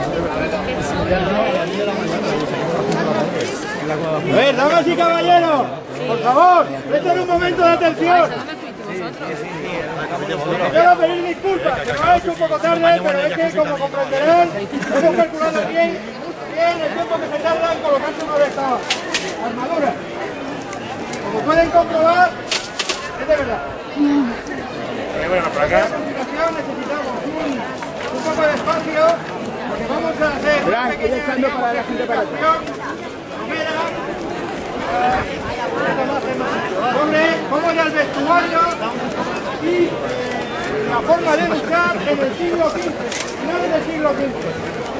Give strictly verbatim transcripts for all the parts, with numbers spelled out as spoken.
A ver, damas y caballeros, por favor, presten un momento de atención. Quiero pedir disculpas, que lo ha hecho un poco tarde, pero es que, como comprenderán, hemos calculado bien, bien el tiempo que se tarda en colocarse una de estas armaduras. Como pueden comprobar, es de verdad. Bueno, por acá. A continuación necesitamos un, un poco de espacio, porque vamos a hacer una pequeña explicación primera sobre cómo era el vestuario y eh, la forma de luchar en el siglo quince, finales del siglo quince.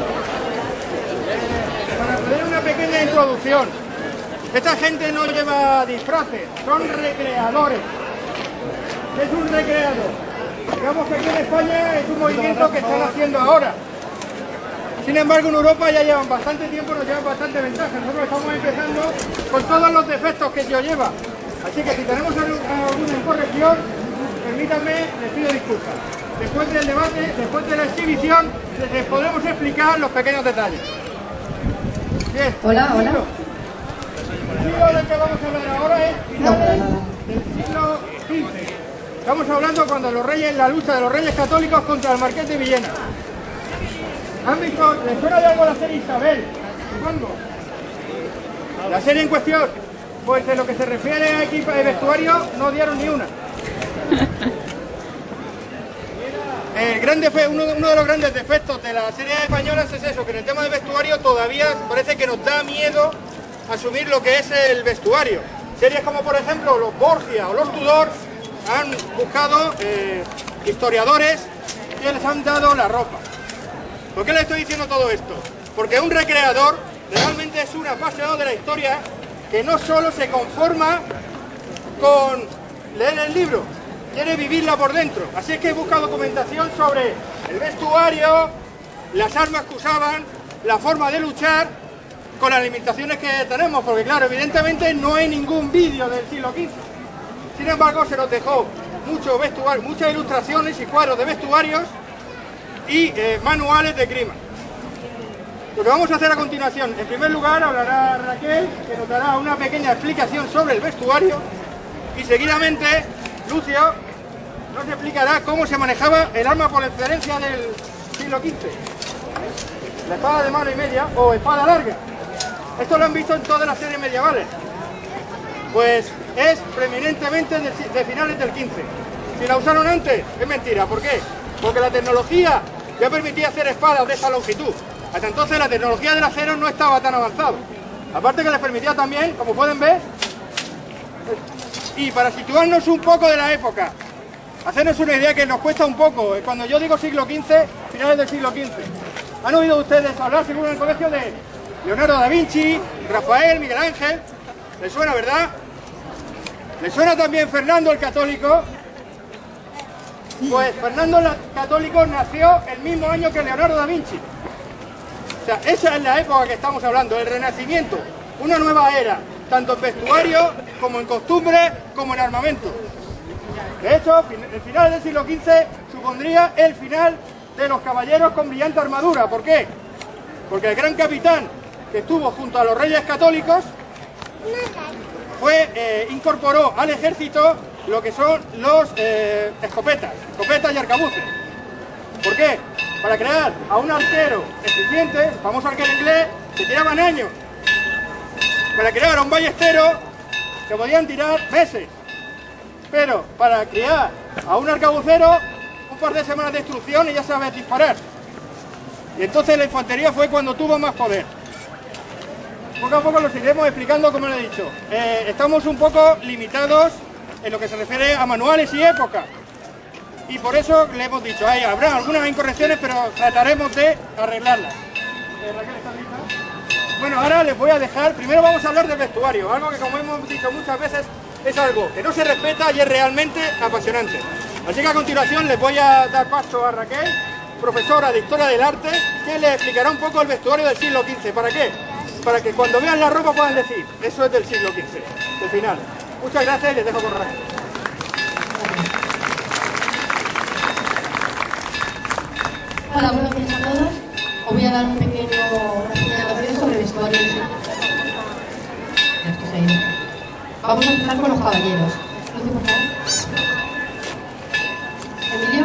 Eh, para tener una pequeña introducción, esta gente no lleva disfraces, son recreadores. ¿Qué es un recreador? Digamos que aquí en España es un movimiento que están haciendo ahora. Sin embargo, en Europa ya llevan bastante tiempo, nos llevan bastante ventaja. Nosotros estamos empezando con todos los defectos que ello lleva. Así que si tenemos alguna incorrección, permítanme, les pido disculpas. Después del debate, después de la exhibición, les podremos explicar los pequeños detalles. Bien. Hola, hola. El siglo del que vamos a hablar ahora es finales del siglo quince. Estamos hablando cuando los reyes, la lucha de los reyes católicos contra el Marqués de Villena. ¿Han visto? ¿Les suena de algo la serie Isabel? Supongo. La serie en cuestión, pues en lo que se refiere a equipo de vestuario, no dieron ni una. El gran defe, uno, uno de los grandes defectos de las series españolas es eso, que en el tema de vestuario todavía parece que nos da miedo asumir lo que es el vestuario. Series como por ejemplo los Borgia o los Tudor han buscado eh, historiadores que les han dado la ropa. ¿Por qué les estoy diciendo todo esto? Porque un recreador realmente es un apasionado de la historia que no solo se conforma con leer el libro, quiere vivirla por dentro. Así es que busca documentación sobre el vestuario, las armas que usaban, la forma de luchar, con las limitaciones que tenemos, porque claro, evidentemente no hay ningún vídeo del siglo quince. Sin embargo, se nos dejó mucho vestuario, muchas ilustraciones y cuadros de vestuarios y eh, manuales de grima. Lo que vamos a hacer a continuación, en primer lugar hablará Raquel, que nos dará una pequeña explicación sobre el vestuario, y seguidamente Lucio nos explicará cómo se manejaba el arma por excelencia del siglo quince, la espada de mano y media o espada larga. Esto lo han visto en todas las series medievales, pues es preeminentemente de, de finales del quince. Si la usaron antes, es mentira. ¿Por qué? Porque la tecnología ya permitía hacer espadas de esa longitud. Hasta entonces la tecnología del acero no estaba tan avanzada. Aparte que les permitía también, como pueden ver, y para situarnos un poco de la época, hacernos una idea que nos cuesta un poco, cuando yo digo siglo quince, finales del siglo quince. ¿Han oído ustedes hablar, seguro en el colegio, de Leonardo da Vinci, Rafael, Miguel Ángel? ¿Les suena, verdad? ¿Les suena también Fernando el Católico? Pues Fernando el Católico nació el mismo año que Leonardo da Vinci. O sea, esa es la época que estamos hablando, el Renacimiento, una nueva era, tanto en vestuario, como en costumbre, como en armamento. De hecho, el final del siglo quince supondría el final de los caballeros con brillante armadura. ¿Por qué? Porque el gran capitán que estuvo junto a los reyes católicos fue, eh, incorporó al ejército lo que son los eh, escopetas, escopetas y arcabuces. ¿Por qué? Para crear a un arquero eficiente, el famoso arquero inglés, que tiraban años. Para crear a un ballestero que podían tirar meses. Pero para crear a un arcabucero, un par de semanas de instrucción y ya sabes disparar. Y entonces la infantería fue cuando tuvo más poder. Poco a poco los iremos explicando, como le he dicho. Eh, estamos un poco limitados en lo que se refiere a manuales y época. Y por eso le hemos dicho, ahí habrá algunas incorrecciones, pero trataremos de arreglarlas. Eh, Raquel, ¿estás lista? Bueno, ahora les voy a dejar, primero vamos a hablar del vestuario, algo que como hemos dicho muchas veces, es algo que no se respeta y es realmente apasionante. Así que a continuación les voy a dar paso a Raquel, profesora de Historia del Arte, que les explicará un poco el vestuario del siglo quince. ¿Para qué? Para que cuando vean la ropa puedan decir, eso es del siglo quince, del final. Muchas gracias y les dejo con Raquel. Hola, buenos días a todos. os voy a dar un pequeño resumen sobre vestuario. Esto se ha ido. Vamos a empezar con los caballeros. Lucy, por favor. Emilio.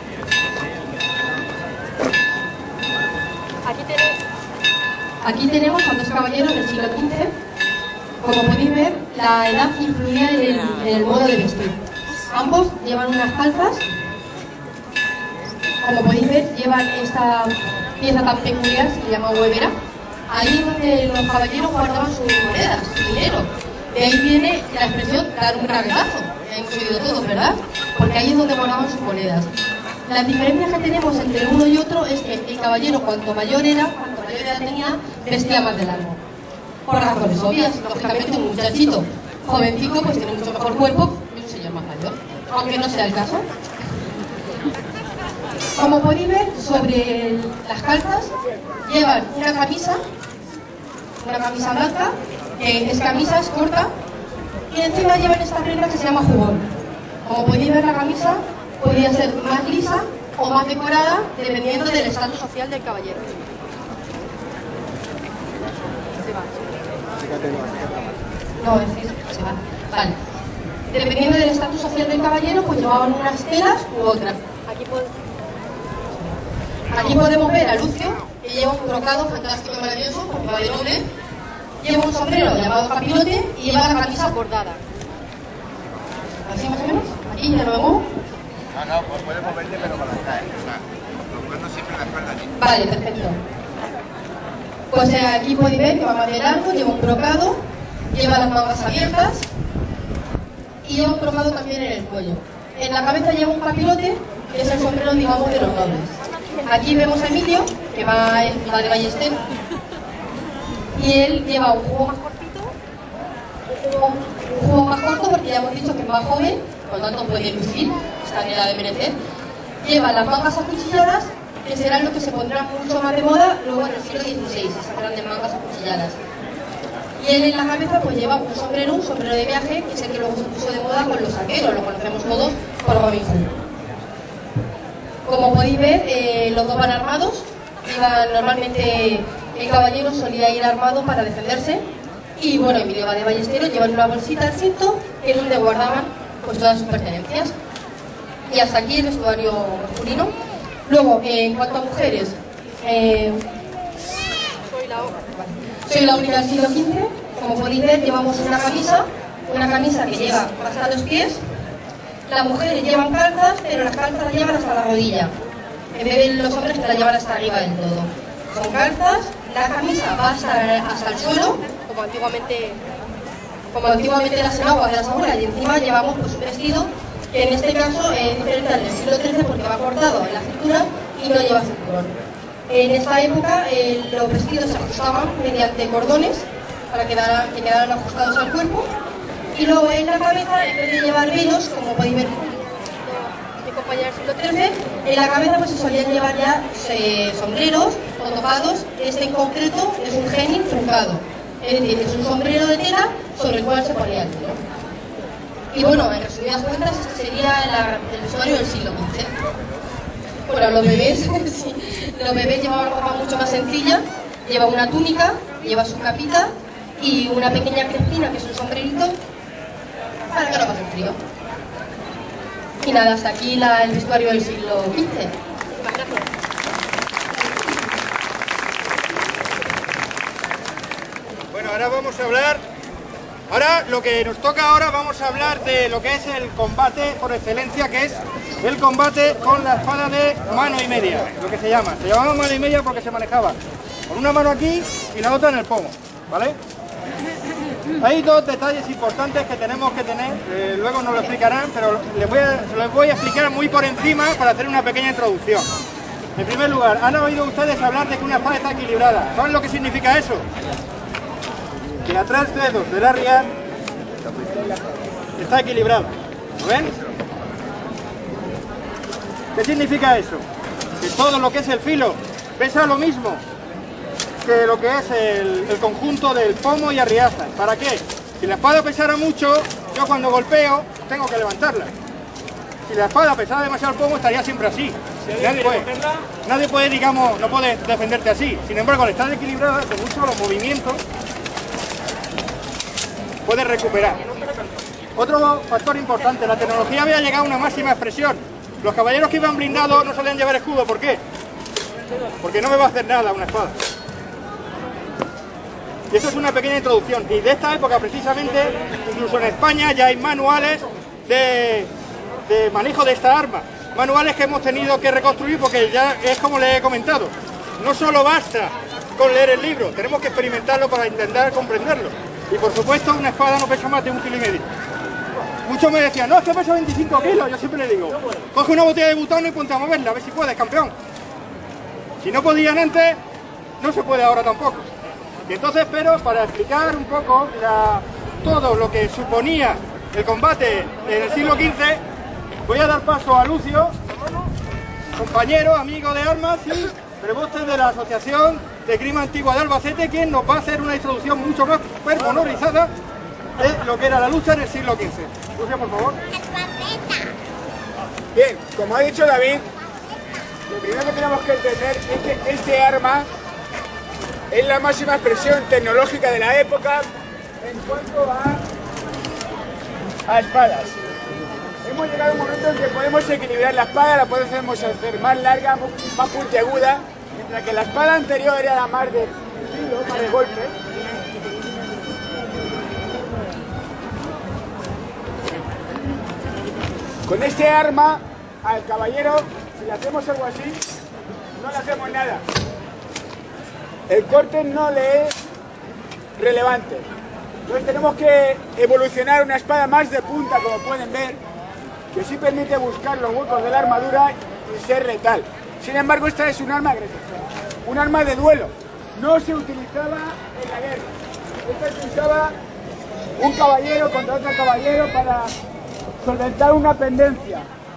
Aquí tenéis. Aquí tenemos a dos caballeros del siglo quince. Como podéis ver, la edad influía en el, en el modo de vestir. Ambos llevan unas calzas. Como podéis ver, llevan esta pieza tan peculiar, se llama huevera. Ahí es donde los caballeros guardaban sus monedas, su dinero. De ahí viene la expresión dar un gravetazo. Ya hemos oído todos, ¿verdad? Porque ahí es donde guardaban sus monedas. Las diferencias que tenemos entre uno y otro es que el caballero, cuanto mayor era, cuanto mayor edad tenía, vestía más de largo. Por razones obvias, lógicamente un muchachito jovencico pues tiene mucho mejor cuerpo que un señor más mayor, aunque no sea el caso. Como podéis ver, sobre las calzas llevan una camisa, una camisa blanca, que es camisa, es corta, y encima llevan esta prenda que se llama jubón. Como podéis ver, la camisa podría ser más lisa o más decorada dependiendo del estatus social del caballero. Se va. No, es que se va. Vale. Dependiendo del estatus social del caballero, pues llevaban unas telas u otras. Aquí pod Aquí podemos ver a Lucio, que lleva un brocado fantástico y maravilloso, porque va de noble. Lleva un sombrero llamado capirote y lleva la camisa bordada. ¿Así más o menos? Aquí ya lo vemos. No, no, pues puedes moverte pero con las caes, o sea, los cuernos siempre en la espalda aquí. Vale, perfecto. Pues eh, aquí podéis ver que va más de largo, lleva un brocado, lleva las mangas abiertas y lleva un brocado también en el cuello. En la cabeza lleva un capirote, que es el sombrero, digamos, de los nobles. Aquí vemos a Emilio, que va, va de ballester, y él lleva un jugo más cortito, un jugo, un jugo más corto porque ya hemos dicho que es más joven, por lo tanto puede lucir, está en edad de merecer. Lleva las mangas acuchilladas, que serán lo que se pondrán mucho más de moda luego en el siglo dieciséis, esas grandes mangas acuchilladas. Y él en la cabeza pues lleva un sombrero, un sombrero de viaje, que es el que luego se puso de moda con los arqueros, lo conocemos todos por Robin Hood. Como podéis ver, eh, los dos van armados. Iban, normalmente el caballero solía ir armado para defenderse. Y bueno, Emilio va de ballestero, llevan una bolsita al cinto, que es donde guardaban pues, todas sus pertenencias. Y hasta aquí el vestuario masculino. Luego, eh, en cuanto a mujeres, eh, soy la hoja. soy la única del siglo quince. Como podéis ver, llevamos una camisa, una camisa que lleva hasta los pies. Las mujeres llevan calzas, pero las calzas las llevan hasta la rodilla. En vez de los hombres que las llevan hasta arriba del todo. Son calzas, la camisa va hasta, hasta el suelo, Como antiguamente. como antiguamente las enaguas de las abuelas, y encima llevamos pues, un vestido que en este caso es diferente al del siglo trece porque va cortado en la cintura y no lleva cinturón. En esta época eh, los vestidos se ajustaban mediante cordones para quedar, que quedaran ajustados al cuerpo. Y luego en la cabeza, en vez de llevar velos, como podéis ver mi compañera del siglo trece, en la cabeza pues se solían llevar ya eh, sombreros o tocados. Este en concreto es un genin truncado, es decir, es un sombrero de tela sobre el cual se ponía el pelo. Y bueno, en resumidas cuentas, este sería la, el vestuario del siglo quince. Bueno, los bebés, sí, los bebés llevaban ropa mucho más sencilla, lleva una túnica, lleva su capita y una pequeña crespina, que es un sombrerito, para que no pase frío. Y nada, hasta aquí la, el vestuario del siglo quince. Muchas gracias. Bueno, ahora vamos a hablar, ahora lo que nos toca ahora, vamos a hablar de lo que es el combate por excelencia, que es el combate con la espada de mano y media, lo que se llama. Se llamaba mano y media porque se manejaba con una mano aquí y la otra en el pomo, ¿vale? Hay dos detalles importantes que tenemos que tener, eh, luego nos lo explicarán, pero les voy, a, les voy a explicar muy por encima para hacer una pequeña introducción. En primer lugar, ¿han oído ustedes hablar de que una espada está equilibrada? ¿Saben lo que significa eso? Que a tres dedos del arriar está equilibrado. ¿Lo ven? ¿Qué significa eso? Que todo lo que es el filo pesa lo mismo que lo que es el, el conjunto del pomo y arriaza. ¿Para qué? Si la espada pesara mucho, yo cuando golpeo tengo que levantarla. Si la espada pesara demasiado el pomo, estaría siempre así. Nadie puede, nadie puede, digamos, no puede defenderte así. Sin embargo, al estar equilibrada, con mucho los movimientos, puedes recuperar. Otro factor importante, la tecnología había llegado a una máxima expresión. Los caballeros que iban blindados no solían llevar escudo. ¿Por qué? Porque no me va a hacer nada una espada. Y esto es una pequeña introducción. Y de esta época, precisamente, incluso en España ya hay manuales de, de manejo de esta arma. Manuales que hemos tenido que reconstruir porque ya es como les he comentado. No solo basta con leer el libro, tenemos que experimentarlo para intentar comprenderlo. Y por supuesto, una espada no pesa más de un kilo y medio. Muchos me decían, no, es que pesa veinticinco kilos. Yo siempre le digo, coge una botella de butano y ponte a moverla, a ver si puedes, campeón. Si no podían antes, no se puede ahora tampoco. Y entonces, pero para explicar un poco la, todo lo que suponía el combate en el siglo quince, voy a dar paso a Lucio, compañero, amigo de armas y preboste de la Asociación de Grima Antigua de Albacete, quien nos va a hacer una introducción mucho más pormenorizada de lo que era la lucha en el siglo quince. Lucio, por favor. Bien, como ha dicho David, lo primero que tenemos que entender es que este arma es la máxima expresión tecnológica de la época en cuanto a, a espadas. Hemos llegado a un momento en que podemos equilibrar la espada, la podemos hacer más larga, más puntiaguda, mientras que la espada anterior era más de filo, más de golpe. Con este arma, al caballero, si le hacemos algo así, no le hacemos nada. El corte no le es relevante. Entonces tenemos que evolucionar una espada más de punta, como pueden ver, que sí permite buscar los huecos de la armadura y ser letal. Sin embargo, esta es un arma agresiva, un arma de duelo. No se utilizaba en la guerra. Esta se usaba un caballero contra otro caballero para solventar una pendencia.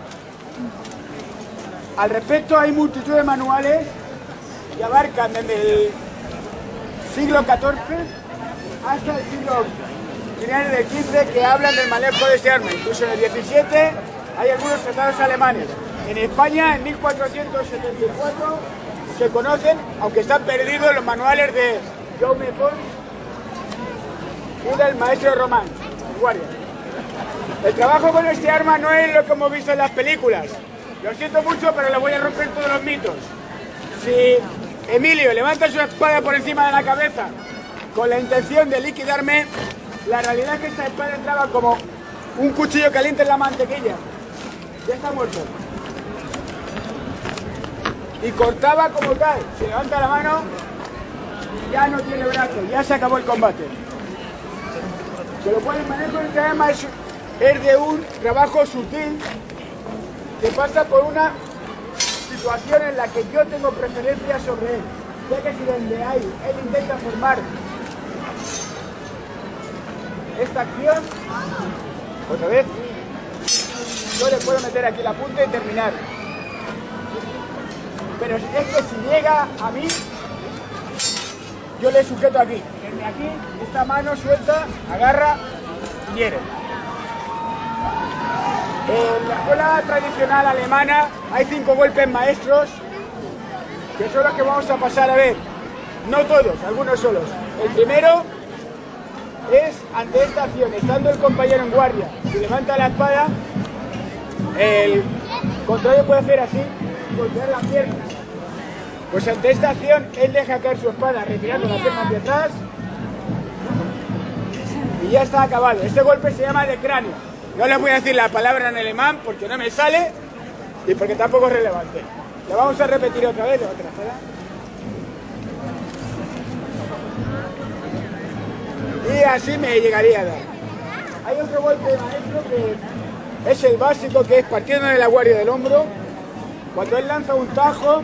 Al respecto, hay multitud de manuales que abarcan desde el siglo catorce hasta el siglo once, finales del quince, que hablan del manejo de este arma. Incluso en el diecisiete hay algunos tratados alemanes. En España, en mil cuatrocientos setenta y cuatro, se conocen, aunque están perdidos, los manuales de Jaume Pons y del maestro Román, guardia. El trabajo con este arma no es lo que hemos visto en las películas. Lo siento mucho, pero le voy a romper todos los mitos. Si Emilio levanta su espada por encima de la cabeza con la intención de liquidarme, la realidad es que esta espada entraba como un cuchillo caliente en la mantequilla. Ya está muerto. Y cortaba como tal. Si levanta la mano, ya no tiene brazo, ya se acabó el combate. Se lo pueden manejar con este arma, es, es de un trabajo sutil que pasa por una situación en la que yo tengo preferencia sobre él, ya que si donde hay, él intenta formar esta acción, otra vez, yo le puedo meter aquí la punta y terminar. Pero es que si llega a mí, yo le sujeto aquí. Desde aquí, esta mano suelta, agarra y hiere. En la escuela tradicional alemana hay cinco golpes maestros, que son los que vamos a pasar a ver. No todos, algunos solos. El primero es ante esta acción, estando el compañero en guardia, si levanta la espada, el contrario puede hacer así, golpear las piernas. Pues ante esta acción, él deja caer su espada, retirando la pierna hacia atrás, y ya está acabado. Este golpe se llama de cráneo. No les voy a decir la palabra en alemán porque no me sale y porque tampoco es relevante. La vamos a repetir otra vez, otra, ¿verdad? Y así me llegaría a dar. Hay otro golpe de maestro que es el básico, que es partiendo de la guardia del hombro. Cuando él lanza un tajo,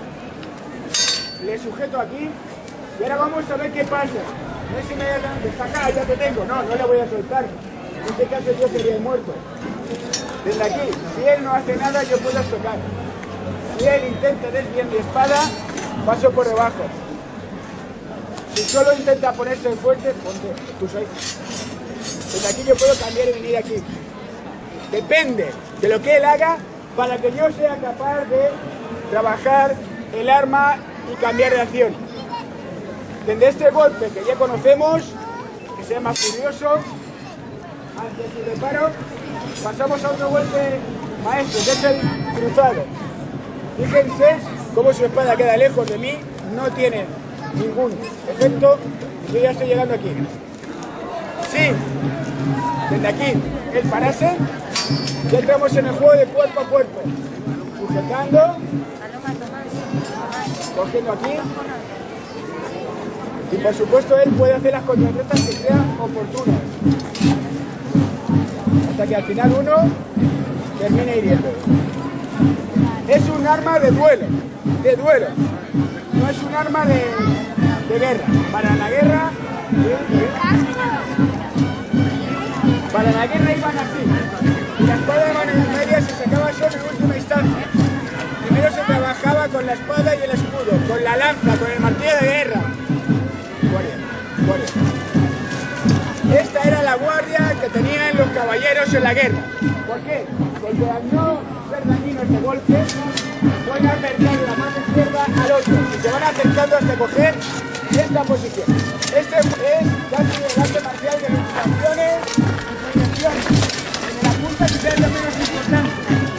le sujeto aquí y ahora vamos a ver qué pasa. No es inmediatamente, saca, ya te tengo. No, no le voy a soltar. En este caso yo sería el muerto. Desde aquí, si él no hace nada, yo puedo tocar. Si él intenta desviar mi espada, paso por debajo. Si solo intenta ponerse fuerte, ponte, tú soy. Desde aquí yo puedo cambiar y venir aquí. Depende de lo que él haga, para que yo sea capaz de trabajar el arma y cambiar de acción. Desde este golpe que ya conocemos, que se llama Furioso, ante su reparo, pasamos a otro golpe maestro, que es el cruzado. Fíjense cómo su espada queda lejos de mí, no tiene ningún efecto, yo ya estoy llegando aquí. Sí, desde aquí él parase, ya entramos en el juego de cuerpo a cuerpo, sujetando, cogiendo aquí, y por supuesto él puede hacer las contrarretas que sean oportunas, hasta que al final uno termine hiriendo. Es un arma de duelo, de duelo, no es un arma de, de guerra. Para la guerra, para la guerra iban así, y la espada de mano y media se sacaba solo en última instancia. Primero se trabajaba con la espada y el escudo, con la lanza, con el martillo de guerra. Guardia, guardia. Esta era la guardia que tenían los caballeros en la guerra. ¿Por qué? Porque al no ser dañino este golpe, van a acercar la mano izquierda al otro y se van acercando hasta coger esta posición. Este es casi el arte marcial de las acciones y proyecciones. En la punta quizás es lo menos importante.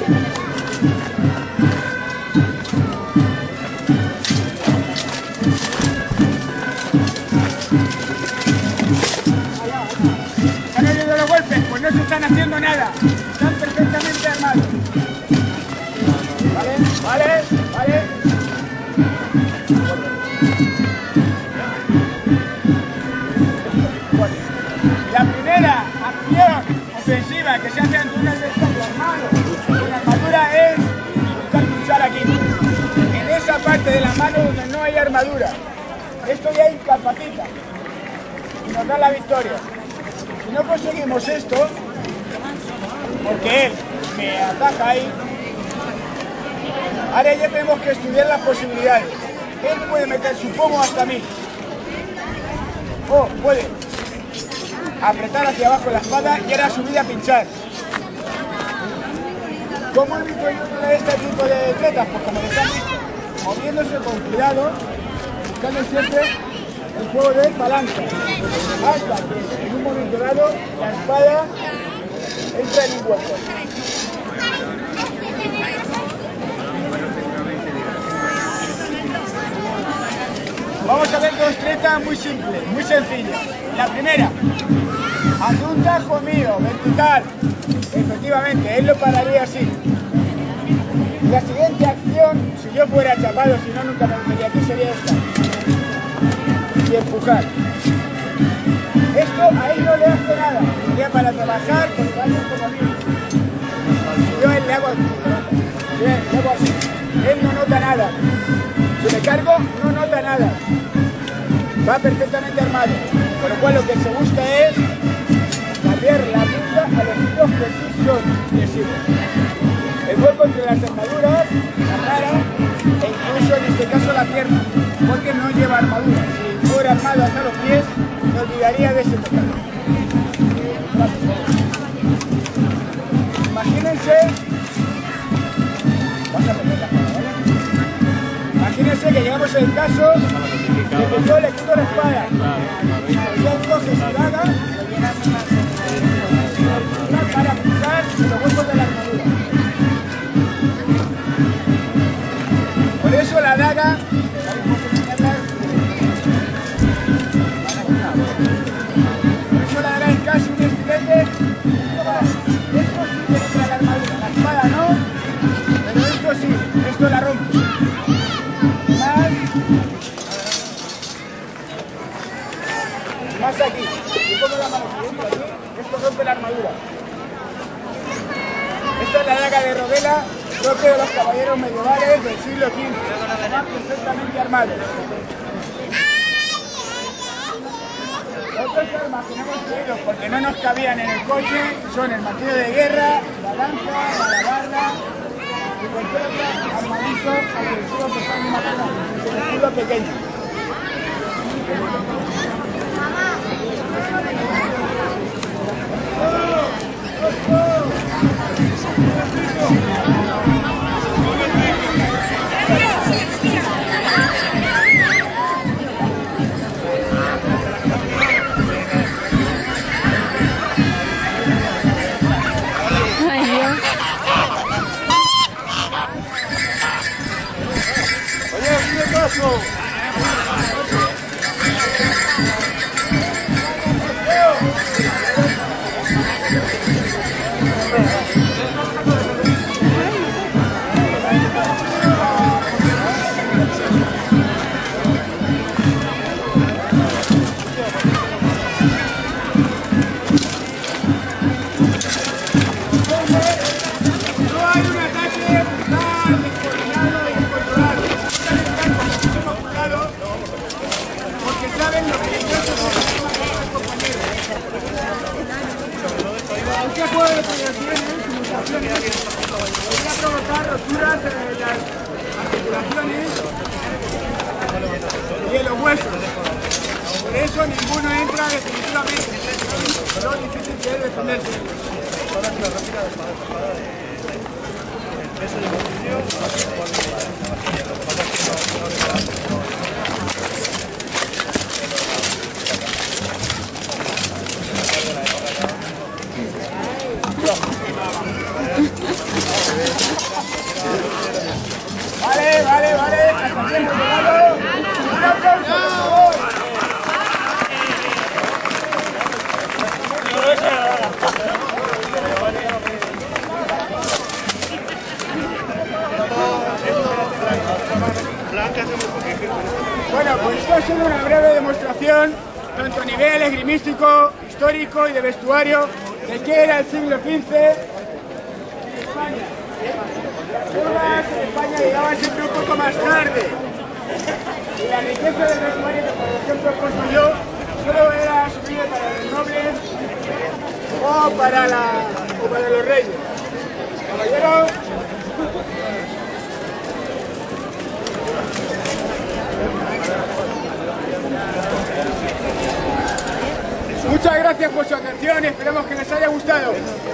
¿Están oyendo los golpes? Pues no se están haciendo nada. Están perfectamente armados. Vale, vale, vale. La primera acción ofensiva que se hace ante un adversario armado con armadura es buscar luchar aquí. En esa parte de la mano donde no hay armadura. Esto ya incapacita y nos da la victoria. Si no conseguimos esto, porque él me ataca ahí, ahora ya tenemos que estudiar las posibilidades. Él puede meter su pomo hasta mí. O puede apretar hacia abajo la espada y ahora subir a pinchar. ¿Cómo evito yo de este tipo de tretas? Pues como les han visto, moviéndose con cuidado, buscando siempre el juego de palanca, hasta que en un momento dado la espada entra en un hueco. Vamos a ver dos tretas muy simples, muy sencillas. La primera, ante un tajo mío, vertical, efectivamente, él lo pararía así. La siguiente acción, si yo fuera chapado, si no nunca me metería aquí, sería esta. Y empujar. Esto a él no le hace nada, sería para trabajar con alguien como a mí. Yo él le hago así, bien, le hago así. Él no nota nada. Si le cargo, no nota nada. Va perfectamente armado. Con lo cual lo que se busca es cambiar la ruta a los tiros que sí son lesivos. El golpe entre las armaduras, la cara e incluso en este caso la pierna, porque no lleva armadura. Si fuera armado hasta los pies, me olvidaría de ese pecado. Imagínense, vas a meter la mano, ¿vale? Imagínense que llegamos al caso de que yo le quito la espada. Yo coge su daga para pisar los huecos de la armadura. Por eso la daga, por eso la daga es casi un estilete. Esto sí que entra la armadura, la espada no, pero esto sí, esto la rompe. Más, más aquí, y pongo la mano aquí, esto rompe la armadura. Esta es la daga de Rodela, propio de los caballeros medievales del siglo quince, están perfectamente armados. Otras armas que no hemos traído porque no nos cabían en el coche son el martillo de guerra, la lanza, la alabarda y cualquier otro armamento agresivo que está en matar el escudo pequeño. ¡Oh! ¡Oh! ¡Oh! Podría provocar roturas en las articulaciones y en los huesos. Por eso ninguno entra definitivamente. Lo difícil que es defenderse. Vale, vale, vale. Hasta aquí hemos llegado. Un aplauso, por favor. Bueno, pues esto ha sido una breve demostración, tanto a nivel esgrimístico, histórico y de vestuario, de qué era el siglo quince en España. Las curvas en España llegaban siempre un poco más tarde. Y la riqueza del vestuario que, por ejemplo, he yo, solo era asumible para los nobles o para, la, o para los reyes. Caballeros. Muchas gracias por su atención y esperamos que les haya gustado.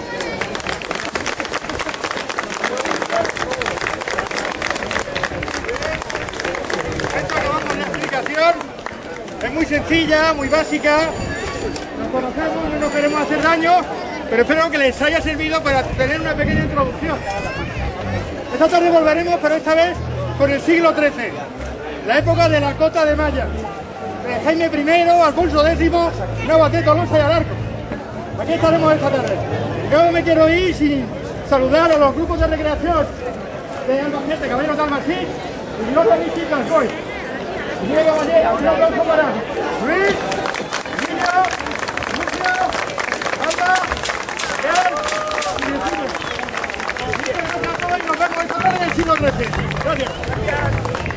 Es muy sencilla, muy básica, nos conocemos, no nos queremos hacer daño, pero espero que les haya servido para tener una pequeña introducción. Esta tarde volveremos, pero esta vez con el siglo trece, la época de la cota de malla, de Jaime primero, Alfonso décimo, Navate, Tolosa y Alarco. Aquí estaremos esta tarde. Yo me quiero ir sin saludar a los grupos de recreación de Albacete, Caballeros de Almacén y los de Visitas hoy. Diego Valera, un aplauso para Luis, Niño, Lucio, Alba, Real y Jesús. Muchas gracias a todos y nos vemos esta tarde en el siglo trece. Gracias.